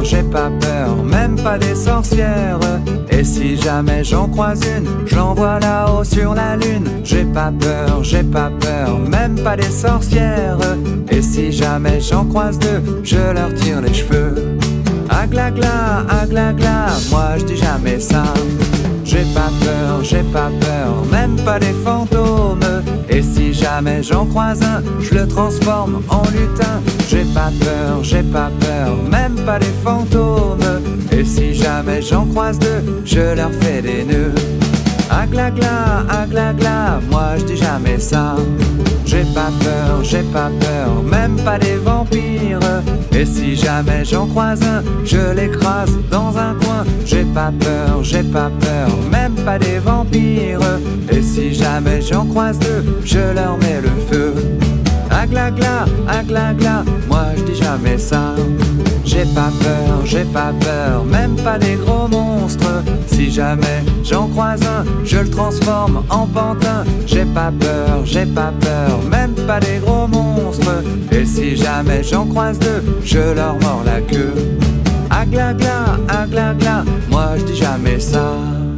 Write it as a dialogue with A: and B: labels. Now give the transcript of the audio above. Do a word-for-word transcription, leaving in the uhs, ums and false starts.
A: j'ai pas peur, même pas des sorcières. Et si jamais j'en croise une, je l'envoie là-haut sur la lune. J'ai pas peur, j'ai pas peur, même pas des sorcières. Et si jamais j'en croise deux, je leur tire les cheveux. Aglagla, aglagla, moi je dis jamais ça. J'ai pas peur, j'ai pas peur, même pas des fantômes. Et si jamais j'en croise un, je le transforme en lutin. J'ai pas peur, j'ai pas peur, même pas des fantômes. Et si jamais j'en croise deux, je leur fais des nœuds. Aglagla, aglagla, moi je dis jamais ça. J'ai pas peur, j'ai pas peur, même pas des vampires. Et si jamais j'en croise un, je l'écrase dans un coin. J'ai pas peur, j'ai pas peur, même pas des vampires. Et si jamais j'en croise deux, je leur mets le feu. Aglagla, aglagla, moi je dis jamais ça. J'ai pas peur, j'ai pas peur, même pas des gros monstres. Si jamais j'en croise un, je le transforme en pantin. J'ai pas peur, j'ai pas peur, même pas des gros monstres. Et si jamais j'en croise deux, je leur mords la queue. Aglagla, aglagla, moi je dis jamais ça.